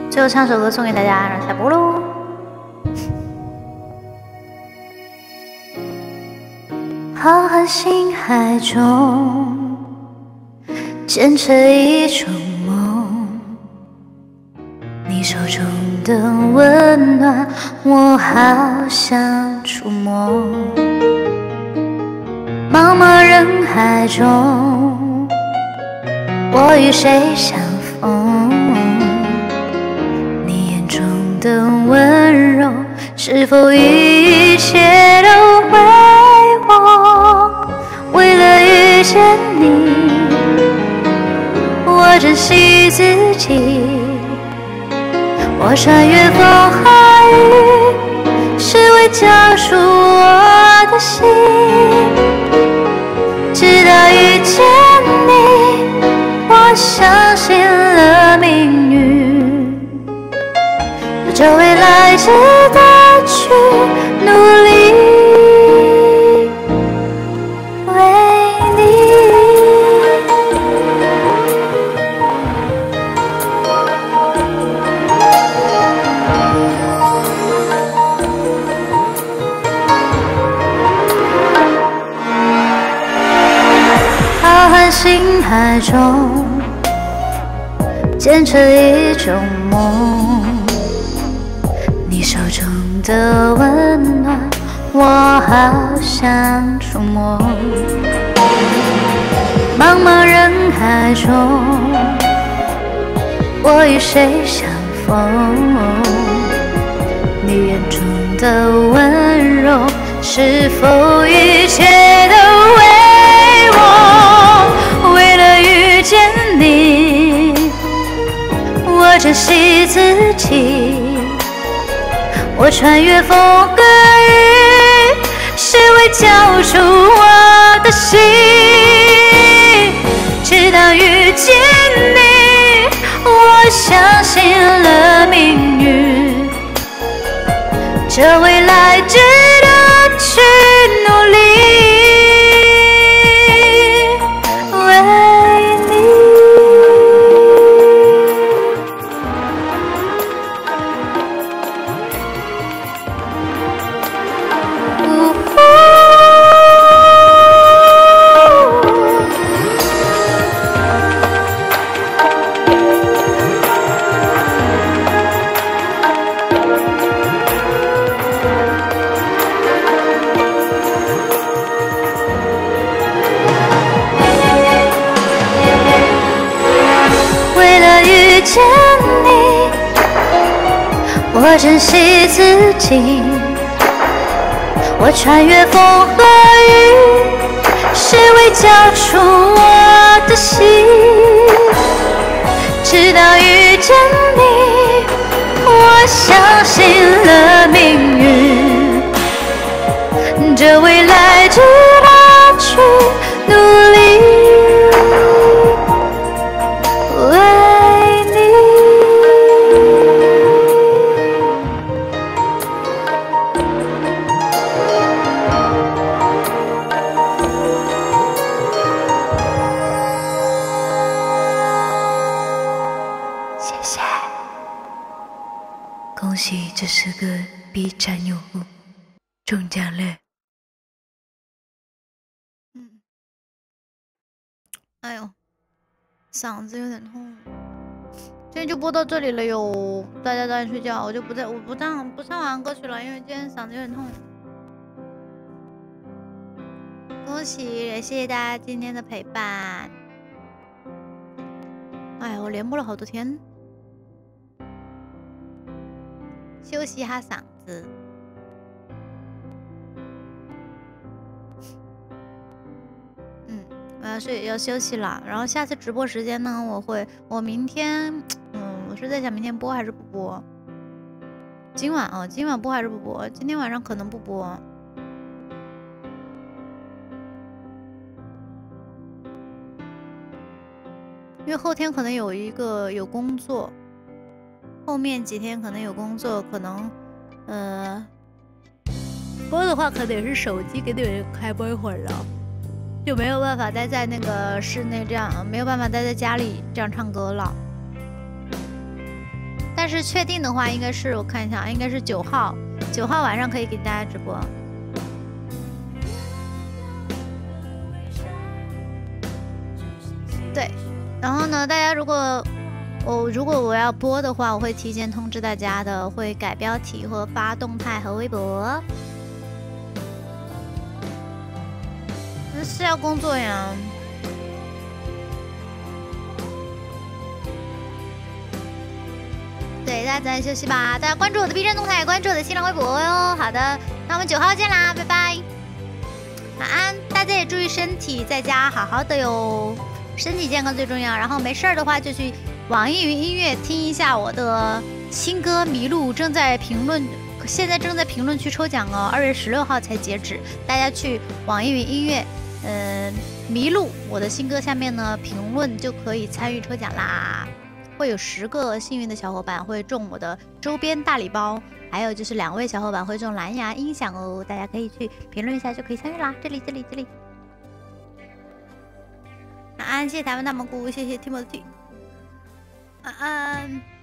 最后唱首歌送给大家，然后下播喽。浩瀚星海中，坚持一种梦。你手中的温暖，我好想触摸。茫茫人海中，我与谁相逢？你眼中的温柔，是否一切都为我？为了遇见你，我珍惜自己。我穿越风和雨，是为交出我的心。直到遇见你，我相信了命运，这未来值得去努力为你。浩瀚星海中，坚持一种梦。你手中的温暖，我好想触摸。茫茫人海中，我与谁相逢？你眼中的温柔，是否一切都为我？为了遇见你，我珍惜自己。我穿越风和雨，是为交出我的心。直到遇见你，我相信了命运，这未来值得去努力为你。遇见你，我珍惜自己。我穿越风和雨，是为交出我的心。直到遇见你，我相信了命运，这未来值得去努力。恭喜这10个 B 站用户中奖了。哎呦，嗓子有点痛。今天就播到这里了哟，大家早点睡觉，我不唱完歌曲了，因为今天嗓子有点痛。恭喜，也谢谢大家今天的陪伴。哎呀，我连播了好多天。休息一下嗓子。我要休息了。然后下次直播时间呢，我明天，我是在想明天播还是不播。今晚播还是不播？今天晚上可能不播。因为后天可能有工作。后面几天可能有工作，可能播的话可能也是手机给你们开播一会儿了，就没有办法待在那个室内这样，没有办法待在家里这样唱歌了。 但是确定的话，应该是我看一下，应该是9号，9号晚上可以给大家直播。对，然后呢，大家如果我要播的话，我会提前通知大家的，会改标题或发动态和微博。是要工作呀。对，大家早点休息吧。大家关注我的 B 站动态，关注我的新浪微博哟。好的，那我们9号见啦，拜拜，晚安。大家也注意身体，在家好好的哟，身体健康最重要。然后没事儿的话，就去网易云音乐听一下我的新歌《迷路》，现在正在评论区抽奖哦，2月16号才截止。大家去网易云音乐，迷路我的新歌下面呢评论就可以参与抽奖啦。会有10个幸运的小伙伴会中我的周边大礼包，还有就是2位小伙伴会中蓝牙音响哦，大家可以去评论一下就可以参与啦。这里。晚安，谢谢台湾大蘑菇，谢谢 Timothy，晚安。